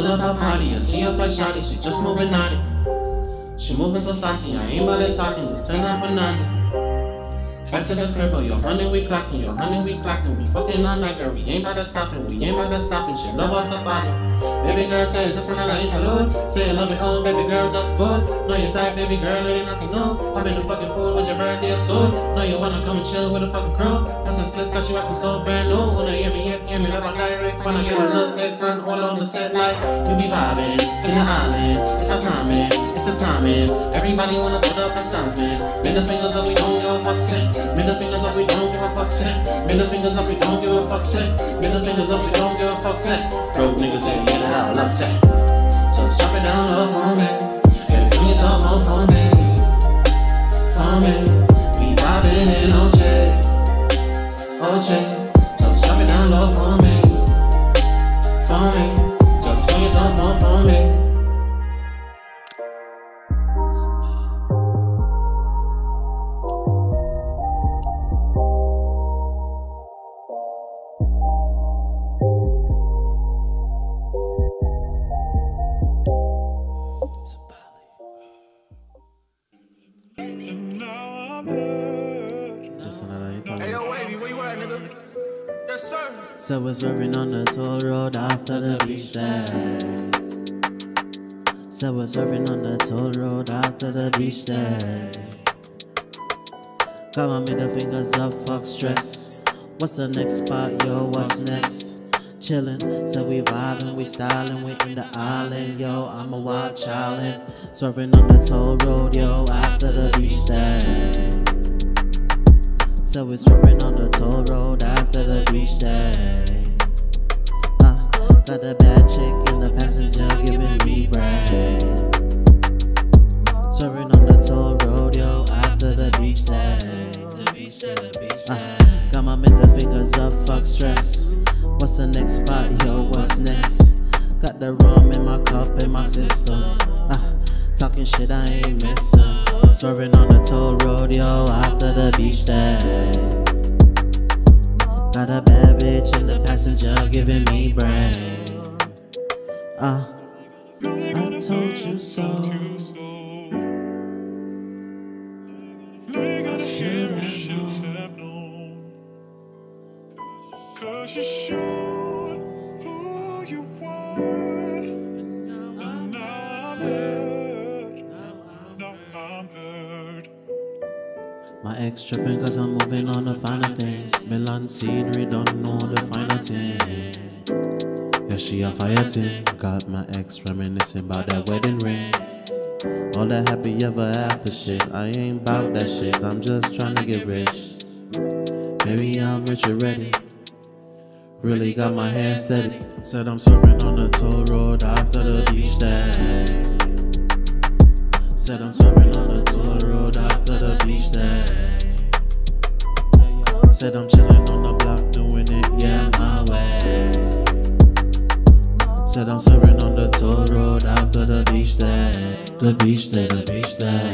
pull up her party, I see her flash shawty, she just moving naughty. She moving so saucy, I ain't about to talking, just send up a naughty. Back to the crib, oh, yo, honey, we clocking, yo, honey, we clocking. We fucking all night, girl, we ain't about to stopping, we ain't about to stopping. She love us about it. Baby girl say it's just another interlude. Say you love it, oh, baby girl, just fool. Know you're tired, baby girl, it ain't nothing new. Hop in the fucking pool with your birthday soon. Know you wanna come and chill with the fucking crew. That's a split, cause you acting so brand new. Wanna hear me like a direct. Wanna get a little sex on, all on the set like we be vibing in the island. It's a timing, it's a timing. Everybody wanna put up them songs, man. Middle fingers up, we don't give a fuck, shit. Middle fingers up, we don't give a fuck, shit. Middle fingers up, we don't give a fuck, shit. Middle fingers up, we don't give a fuck, shit. Broke niggas ain't get it out, luck, shit. Just drop it down low for me. If you talk more for me, we vibing in Ochi, Ochi. Just drop it down low for me. Just when you talk more for me. Hey yo, Wavy, where you at, nigga? Yes, sir. So we're swerving on the toll road after the beach day. So we're swerving on the toll road after the beach day. Got my middle fingers up, fuck stress. What's the next spot, yo, what's next? Chillin', so we vibing, we stylin', we in the island, yo, I'm a wild childin'. Swerving on the toll road, yo, after the beach day. So we're swerving on the toll road after the beach day. Got a bad chick in the passenger giving me brain. Swerving on the toll road, yo, after the beach day. Got my middle fingers up, fuck stress. What's the next spot, yo, what's next? Got the rum in my cup, in my system. Talking shit I ain't missing. Swerving on the toll road, yo, after the beach day. Got a bad bitch in the passenger giving me brain. I told you so. Nigga, should have known. Cause you showed who you were. And now I'm hurt. Now I'm hurt. My ex tripping cause I'm moving on to finer things. Milan scenery, don't know the finer thing. Yeah, she a fire thing. Got my ex reminiscing about that wedding ring. All that happy ever after shit. I ain't bout that shit, I'm just trying to get rich. Maybe I'm rich already. Really got my hands steady. Said I'm swerving on the toll road after the beach day. Said I'm swerving on the toll road after the beach day. Said I'm chilling on the block doing it, yeah, my way. Said I'm swerving on the toll road after the beach day. The beach day, the beach day.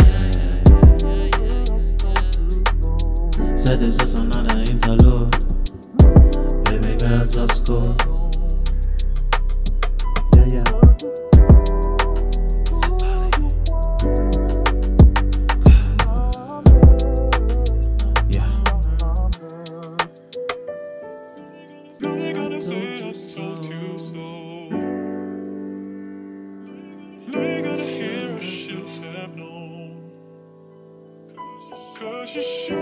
Said this is another interlude. Baby girl, just go. Yeah, yeah. Now they're gonna say I told you so. Now you're gonna hear I should have known. Cause you should.